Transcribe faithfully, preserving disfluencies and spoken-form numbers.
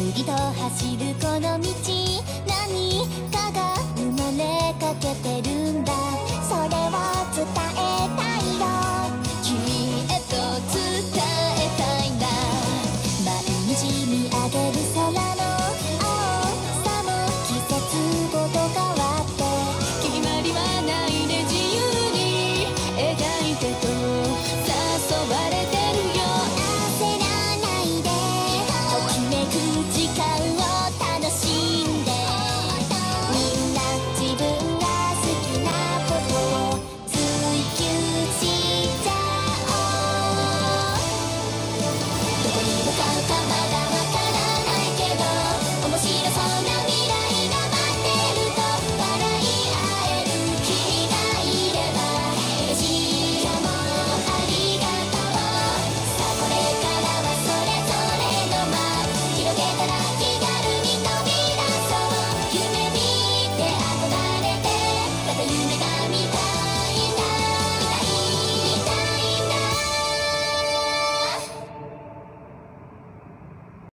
次と走るこの道、何かが生まれかけてるんだ。それを伝えたいよ、君へと伝えたいんだ。毎日見上げる空